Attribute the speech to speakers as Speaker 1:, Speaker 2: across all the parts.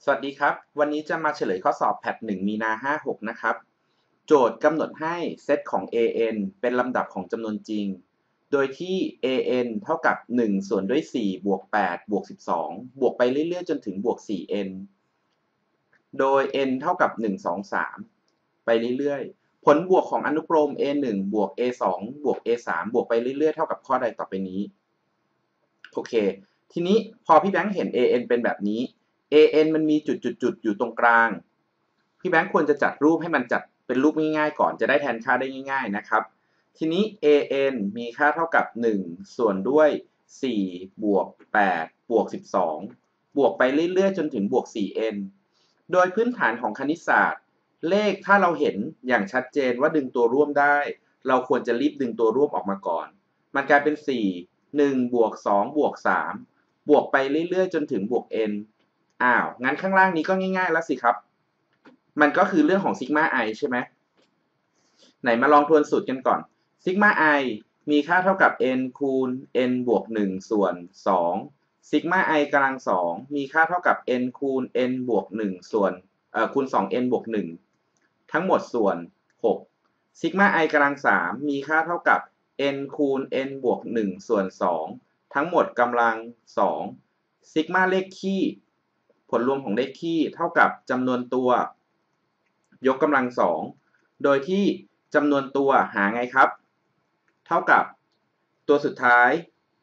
Speaker 1: สวัสดีครับวันนี้จะมาเฉลยข้อสอบแพท1มีนา56นะครับโจทย์กำหนดให้เซตของ an เป็นลำดับของจำนวนจริงโดยที่ an เท่ากับ1ส่วนด้วย4บวก8บวก12บวกไปเรื่อยๆจนถึงบวก 4n โดย n เท่ากับ1 2 3ไปเรื่อยๆผลบวกของอนุกรม a1 บวก a2 บวก a3 บวกไปเรื่อยๆเท่ากับข้อใดต่อไปนี้โอเคทีนี้พอพี่แบงค์เห็น an เป็นแบบนี้ an มันมีจุดๆอยู่ตรงกลางพี่แบงค์ควรจะจัดรูปให้มันจัดเป็นรูปง่ายๆก่อนจะได้แทนค่าได้ง่ายๆนะครับทีนี้ an มีค่าเท่ากับ1ส่วนด้วย4บวก8บวก12บวกไปเรื่อยๆจนถึงบวก 4n โดยพื้นฐานของคณิตศาสตร์เลขถ้าเราเห็นอย่างชัดเจนว่าดึงตัวร่วมได้เราควรจะรีบดึงตัวร่วมออกมาก่อนมันกลายเป็น1บวก2บวก3บวกไปเรื่อยๆจนถึงบวก n งั้นข้างล่างนี้ก็ง่ายๆแล้วสิครับมันก็คือเรื่องของซิกมา i ใช่ไหมไหนมาลองทวนสูตรกันก่อนซิกมา i มีค่าเท่ากับ n คูณ n บวก1ส่วน2ซิกมา i กำลัง2มีค่าเท่ากับ n คูณ n บวก1ส่วนคูณ 2n บวก1ทั้งหมดส่วน6ซิกมา i กำลัง3มีค่าเท่ากับ n คูณ n บวก1ส่วน2ทั้งหมดกำลัง2ซิกมาเลขคี่ผลรวมของเลขคี่เท่ากับจำนวนตัวยกกำลัง2โดยที่จำนวนตัวหาไงครับเท่ากับตัวสุดท้าย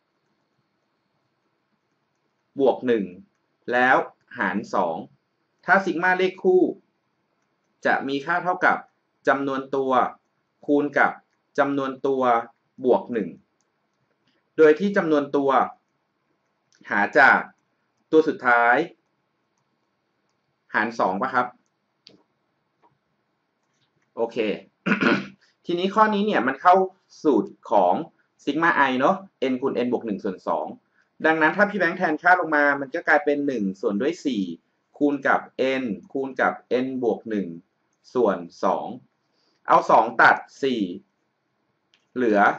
Speaker 1: บวก1แล้วหาร2ถ้าซิกมาเลขคู่จะมีค่าเท่ากับจำนวนตัวคูณกับจำนวนตัวบวก1โดยที่จำนวนตัวหาจากตัวสุดท้ายหาร2ป่ะครับโอเค ทีนี้ข้อนี้เนี่ยมันเข้าสูตรของซิกมา i เนาะ n คูณ n บวก1ส่วน2ดังนั้นถ้าพี่แบงค์แทนค่าลงมามันก็กลายเป็น1ส่วนด้วย4คูณกับ n คูณกับ n บวก1ส่วน2เอา2ตัด4เหลือ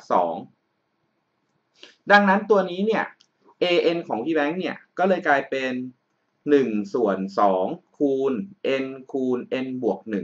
Speaker 1: 2ดังนั้นตัวนี้เนี่ย an ของพี่แบงค์เนี่ยก็เลยกลายเป็น1ส่วน2คูณ n คูณ n บวก1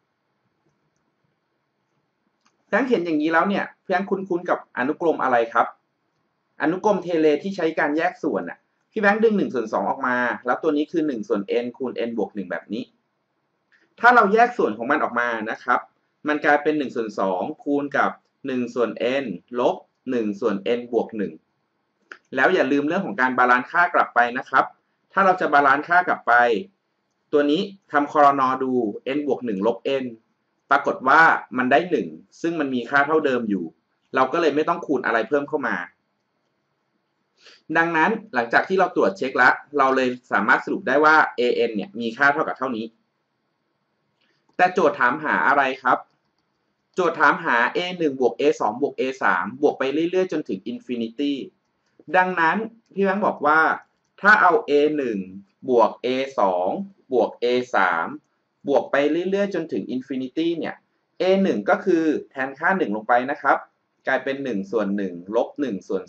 Speaker 1: แบงค์เห็นอย่างนี้แล้วเนี่ยแบงค์คุ้นๆกับอนุกรมอะไรครับอนุกรมเทเลที่ใช้การแยกส่วนน่ะพี่แบงค์ดึง1ส่วน2ออกมาแล้วตัวนี้คือ1ส่วน n คูณ n บวก1แบบนี้ถ้าเราแยกส่วนของมันออกมานะครับมันกลายเป็น1ส่วน2คูณกับ1ส่วน n ลบ1ส่วน n บวก1แล้วอย่าลืมเรื่องของการบาลานซ์ค่ากลับไปนะครับถ้าเราจะบาลานซ์ค่ากลับไปตัวนี้ทำคอรนอดู n บวก1ลบ nปรากฏว่ามันได้1ซึ่งมันมีค่าเท่าเดิมอยู่เราก็เลยไม่ต้องคูณอะไรเพิ่มเข้ามาดังนั้นหลังจากที่เราตรวจเช็คแล้วเราเลยสามารถสรุปได้ว่า an เนี่ยมีค่าเท่ากับเท่านี้แต่โจทย์ถามหาอะไรครับโจทย์ถามหา a1 บวก a2 บวก a3 บวกไปเรื่อยๆจนถึง infinity ดังนั้นพี่แบงค์บอกว่าถ้าเอา a1 บวก a2 บวก a3 บวกไปเรื่อยๆจนถึง infinity เนี่ย a1 ก็คือแทนค่า1ลงไปนะครับกลายเป็น1ส่วน1ลบ1ส่วน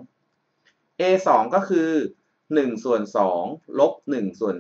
Speaker 1: 2 a2 ก็คือ1ส่วน2ลบ1ส่วน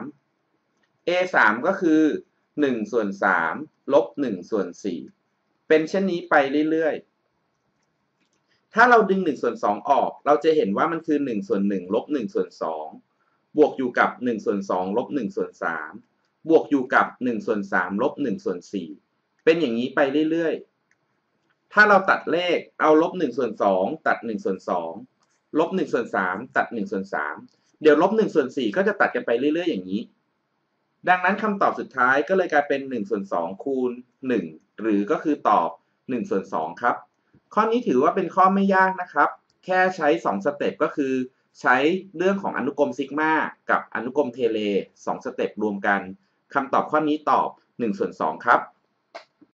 Speaker 1: 3 a3 ก็คือ1ส่วน3ลบ1ส่วน4เป็นเช่นนี้ไปเรื่อยๆถ้าเราดึง1ส่วน2ออกเราจะเห็นว่ามันคือ1ส่วน1ลบ1ส่วน2บวกอยู่กับ1ส่วน2ลบ1ส่วน3บวกอยู่กับ1ส่วน3ลบ1ส่วน4เป็นอย่างนี้ไปเรื่อยๆถ้าเราตัดเลขเอาลบ1ส่วน2ตัด1ส่วน2ลบ1ส่วน3ตัด1ส่วน3เดี๋ยวลบ1ส่วน4ก็จะตัดกันไปเรื่อยๆอย่างนี้ดังนั้นคำตอบสุดท้ายก็เลยกลายเป็น1ส่วน2คูณ1หรือก็คือตอบ1ส่วน2ครับข้อนี้ถือว่าเป็นข้อไม่ยากนะครับแค่ใช้2สเต็ปก็คือใช้เรื่องของอนุกรมซิกมากับอนุกรมเทเล2สเต็ปรวมกันคำตอบข้อนี้ตอบ1ส่วน2ครับ